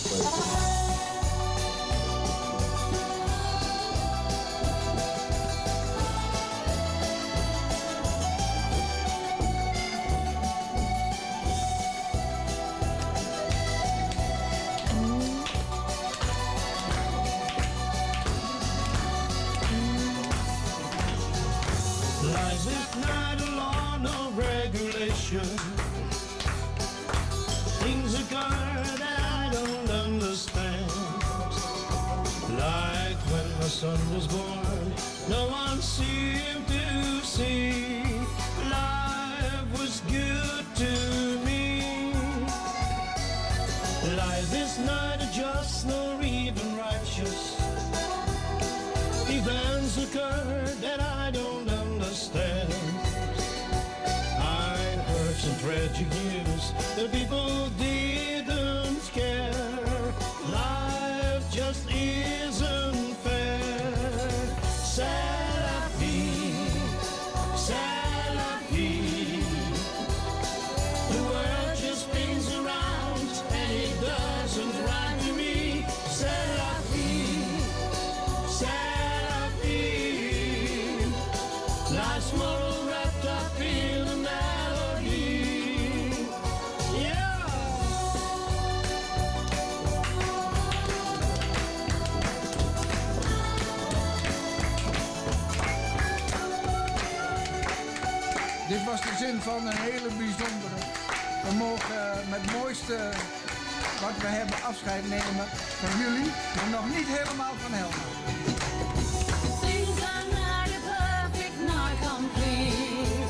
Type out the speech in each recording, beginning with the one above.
Life is not a law, no regulation. Things occur that I don't understand. Like when my son was born, no one seemed to see. Life was good to me. Life is neither just nor even righteous. Events occur that I don't understand. I heard some tragic news that people didn't care. Life just isn't fair. C'est la vie, c'est la vie. The world just spins around and it doesn't rhyme to me. C'est la vie, c'est la vie. Life's moral wrapped up in a melody. Yeah. Dit was de zin van een hele bijzondere. We mogen met het mooiste wat we hebben afscheid nemen van jullie, maar nog niet helemaal van Helma. Things are neither perfect nor complete.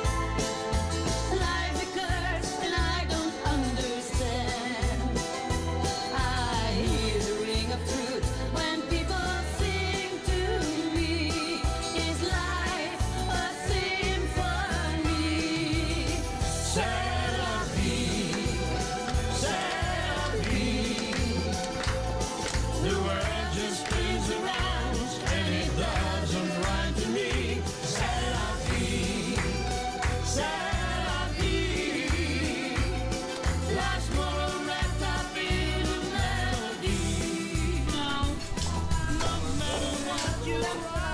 Life occurs and I don't understand. I hear the ring of truth when people sing to me. Is life a symphony? C'est la vie, c'est la vie. The world just spins around and it doesn't rhyme to me. C'est la vie, c'est la vie. Life's more wrapped up in a melody. No matter what you are.